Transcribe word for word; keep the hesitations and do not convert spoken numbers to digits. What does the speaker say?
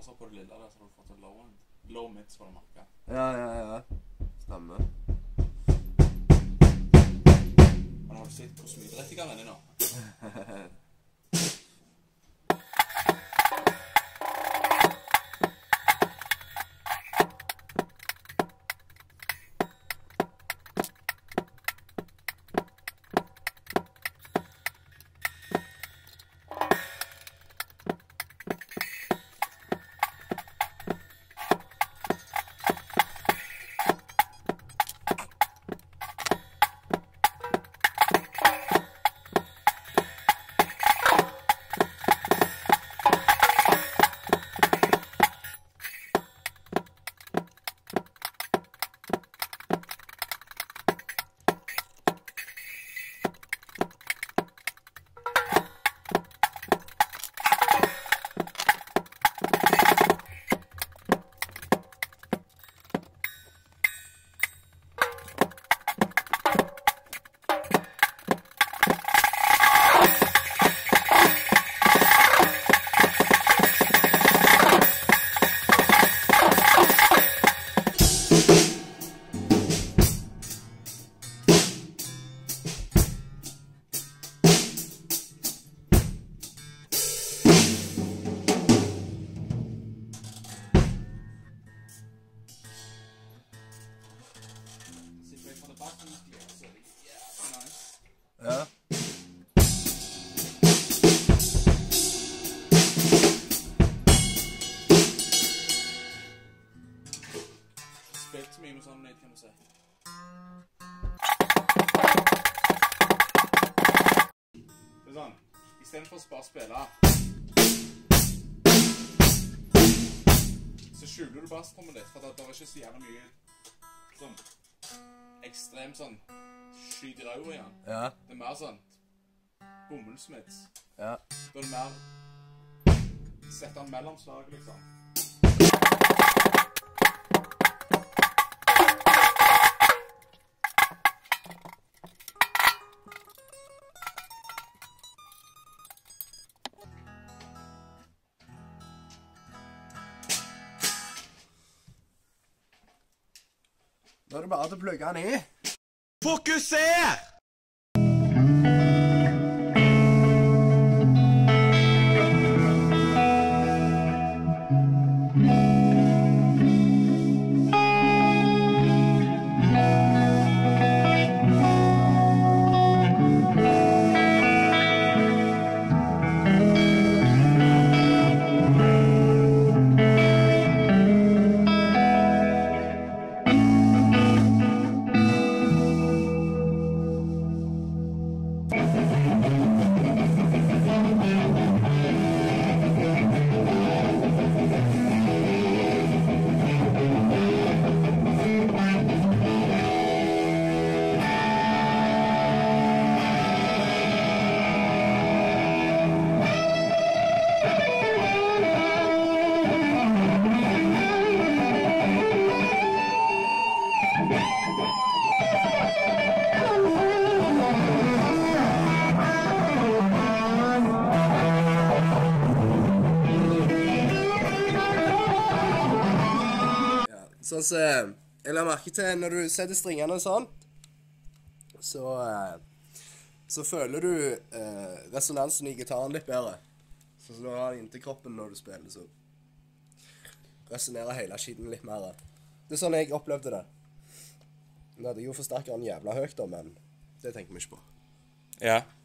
så på det lille der, så har du fått en low end. Low mid, så var det market. Ja, ja, ja. Stemmer. Men har du sett hvor smidrettig han er nå? Ja. Spilt så mye med sånn, kan du si. Det er sånn, i stedet for å bare spille, så skjuler du basstrommet litt, for det er ikke så jævlig mye sånn ekstremt sånn skyt i røyre igjen. Ja. Det er mer sånn bomullsmids. Ja. Da er det mer sette en mellomslag, liksom. Nå er det bare til å plugge den i. Fokuser! Sånn så, jeg la merke til når du setter stringene sånn, så, så føler du eh, resonansen i gitaren litt bedre. Så når du har den inntil kroppen når du spiller, så resonerer hele skiten litt mer. Det er sånn jeg opplevde det. Nå hadde jeg jo forsterket den jævla høyt da, men det tenker vi ikke på. Ja.